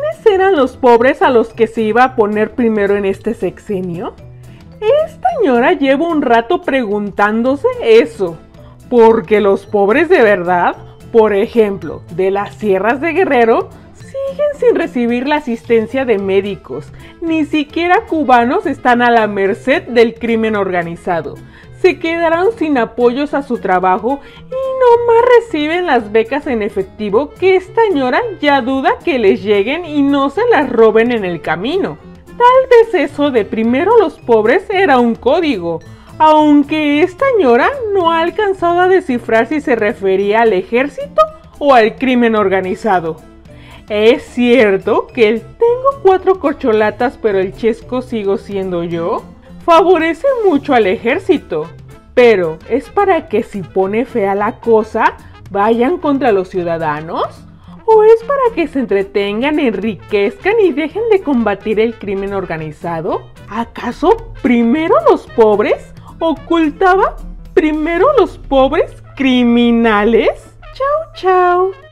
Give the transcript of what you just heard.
¿quiénes eran los pobres a los que se iba a poner primero en este sexenio? Esta señora lleva un rato preguntándose eso, porque los pobres de verdad, por ejemplo, de las sierras de Guerrero, siguen sin recibir la asistencia de médicos. Ni siquiera cubanos están a la merced del crimen organizado. Se quedaron sin apoyos a su trabajo y nomás reciben las becas en efectivo que esta señora ya duda que les lleguen y no se las roben en el camino. Tal vez eso de primero los pobres era un código, aunque esta señora no ha alcanzado a descifrar si se refería al ejército o al crimen organizado. Es cierto que el tengo 4 corcholatas pero el chesco sigo siendo yo favorece mucho al ejército, pero ¿es para que si pone fea la cosa vayan contra los ciudadanos? ¿O es para que se entretengan, enriquezcan y dejen de combatir el crimen organizado? ¿Acaso primero los pobres? ¿Ocultaba primero los pobres criminales? Chao, chao.